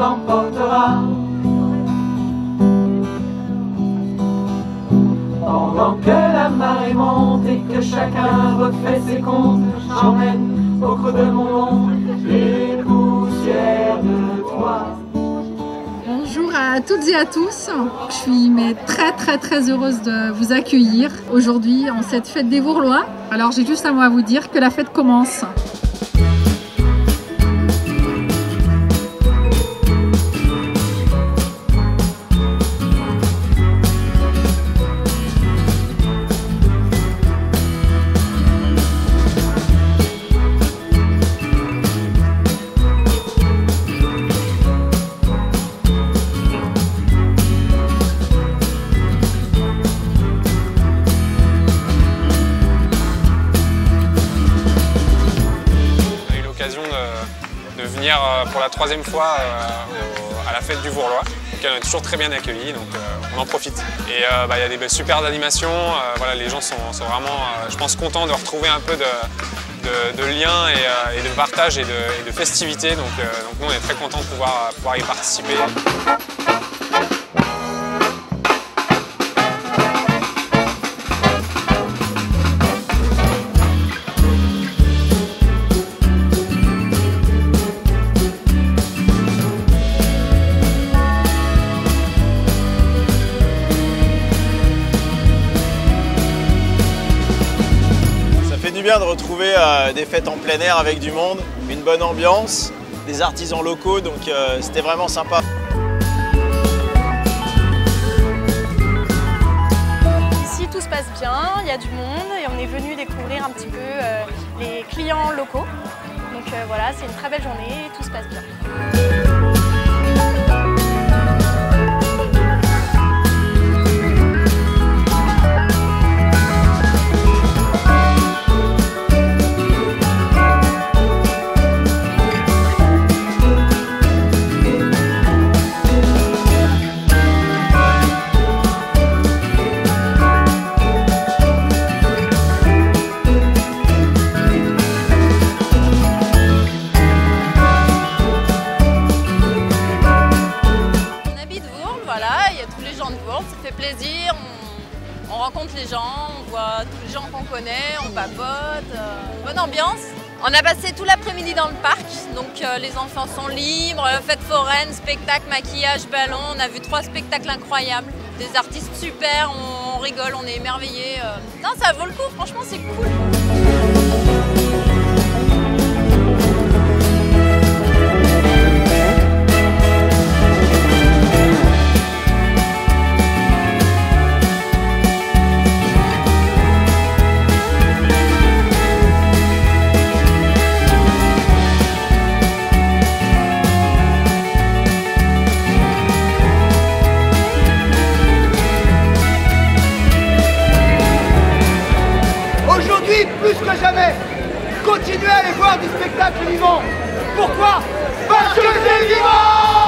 l'emportera. Pendant que la marée monte et que chacun refait ses comptes, j'emmène au creux de mon monde les poussières de toi. Bonjour à toutes et à tous, je suis très heureuse de vous accueillir aujourd'hui en cette fête des Vourlois. Alors j'ai juste un mot à vous dire, que la fête commence. De venir pour la 3e fois à la fête du Vourlois. Donc, on est toujours très bien accueillis, donc on en profite. Et il y a des super animations, voilà, les gens sont vraiment, je pense, contents de retrouver un peu de lien et de partage et de festivité. Donc nous on est très contents de pouvoir y participer. C'est bien de retrouver des fêtes en plein air avec du monde, une bonne ambiance, des artisans locaux, donc c'était vraiment sympa. Ici tout se passe bien, il y a du monde et on est venu découvrir un petit peu les clients locaux. Donc voilà, c'est une très belle journée et tout se passe bien. Il y a tous les gens de Vourles, ça fait plaisir, on rencontre les gens, on voit tous les gens qu'on connaît, on papote, bonne ambiance. On a passé tout l'après-midi dans le parc, donc les enfants sont libres, fête foraine, spectacle, maquillage, ballon, on a vu 3 spectacles incroyables, des artistes super, on rigole, on est émerveillés. Non, ça vaut le coup, franchement c'est cool. Plus que jamais, continuez à aller voir du spectacle vivant. Pourquoi? Parce que c'est vivant!